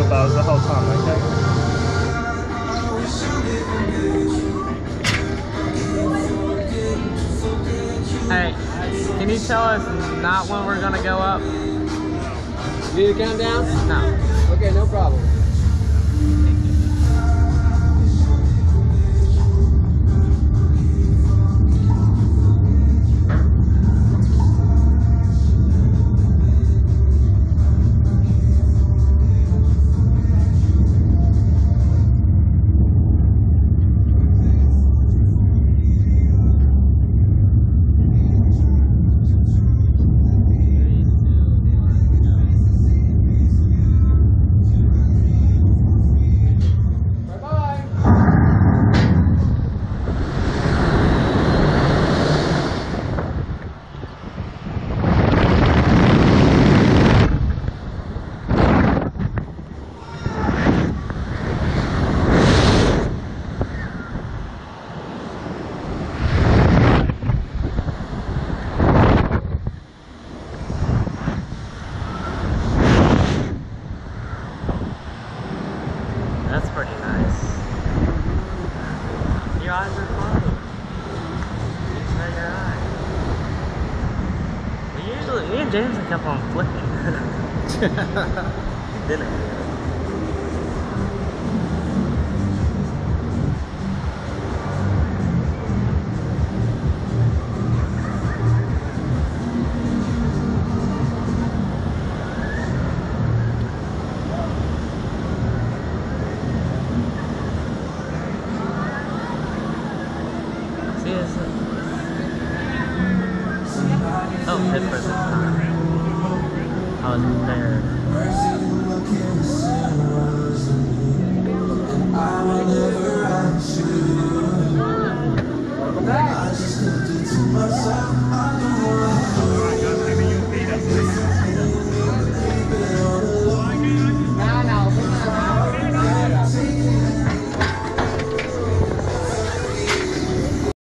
signal bells the whole time, okay? Hey, can you tell us not when we're gonna go up? You need a countdown? No. Okay, no problem. That's pretty nice. Your eyes are closed. You try your eyes. Me and James kept on flicking. Didn't it?